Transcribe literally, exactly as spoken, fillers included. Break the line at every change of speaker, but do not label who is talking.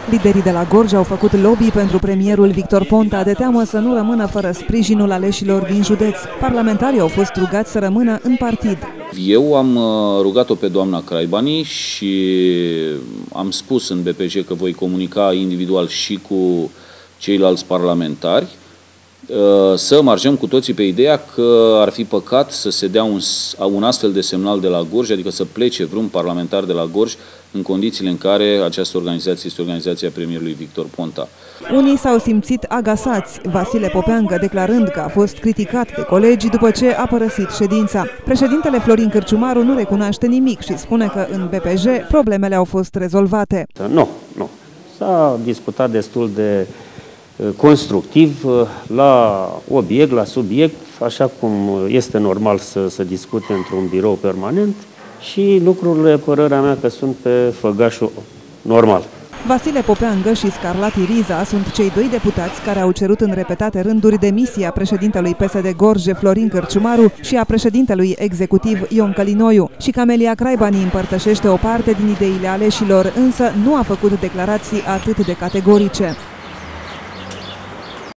Liderii de la Gorj au făcut lobby pentru premierul Victor Ponta de teamă să nu rămână fără sprijinul aleșilor din județ. Parlamentarii au fost rugați să rămână în partid.
Eu am rugat-o pe doamna Craibani și am spus în B P J că voi comunica individual și cu ceilalți parlamentari să margem cu toții pe ideea că ar fi păcat să se dea un, un astfel de semnal de la Gorj, adică să plece vreun parlamentar de la Gorj în condițiile în care această organizație este organizația premierului Victor Ponta.
Unii s-au simțit agasați, Vasile Popeangă declarând că a fost criticat de colegi după ce a părăsit ședința. Președintele Florin Cârciumaru nu recunoaște nimic și spune că în B P J problemele au fost rezolvate.
Nu, nu. S-a discutat destul de constructiv, la obiect, la subiect, așa cum este normal să se discute într-un birou permanent și lucrurile, părerea mea, că sunt pe făgașul normal.
Vasile Popeangă și Scarlatti Riza sunt cei doi deputați care au cerut în repetate rânduri demisia președintelui P S D Gorj, Florin Cârciumaru, și a președintelui executiv Ion Călinoiu. Și Camelia Craibani împărtășește o parte din ideile aleșilor, însă nu a făcut declarații atât de categorice.